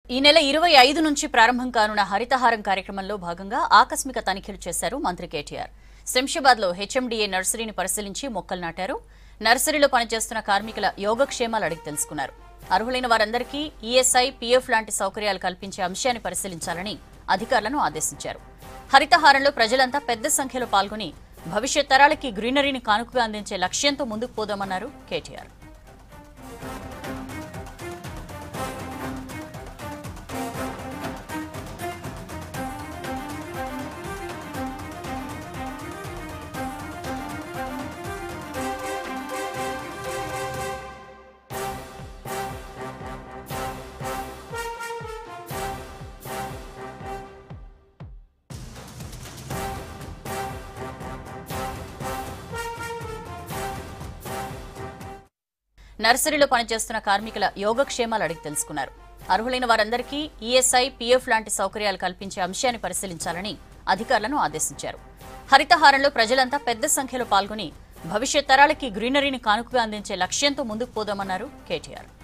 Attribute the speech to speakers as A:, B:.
A: ఈ నెల 25 నుంచి ప్రారంభం కానున్న హరితహారం కార్యక్రమంలో భాగంగా ఆకస్మిక తనిఖీలు చేశారు మంత్రి కేటీఆర్. శంషాబాద్లో హెచ్ఎండిఏ నర్సరీని పరిశీలించి మొక్కలు నాటారు. నర్సరీలో పనిచేస్తున్న కార్మికుల యోగక్షేమాలు అడిగి తెలుసుకున్నారు. అర్హులైన వారందరికీ ఈఎస్ఐ, పీఎఫ్ లాంటి సౌకర్యాలు కల్పించే అంశాన్ని పరిశీలించాలని అధికారులను ఆదేశించారు. హరితహారంలో ప్రజలంతా పెద్ద సంఖ్యలో పాల్గొని భవిష్యత్ తరాలకి గ్రీనరీని కానుకగా అందించే లక్ష్యంతో ముందుకు పోదామన్నారు కేటీఆర్. నర్సరీలో పనిచేస్తున్న కార్మికుల యోగక్షేమాలు అడిగి తెలుసుకున్నారు. అర్హులైన వారందరికీ ఈఎస్ఐ, పీఎఫ్ లాంటి సౌకర్యాలు కల్పించే అంశాన్ని పరిశీలించాలని అధికారులను ఆదేశించారు. హరితహారంలో ప్రజలంతా పెద్ద సంఖ్యలో పాల్గొని భవిష్యత్ తరాలకి గ్రీనరీని కానుకగా అందించే లక్ష్యంతో ముందుకు పోదామన్నారు కేటీఆర్.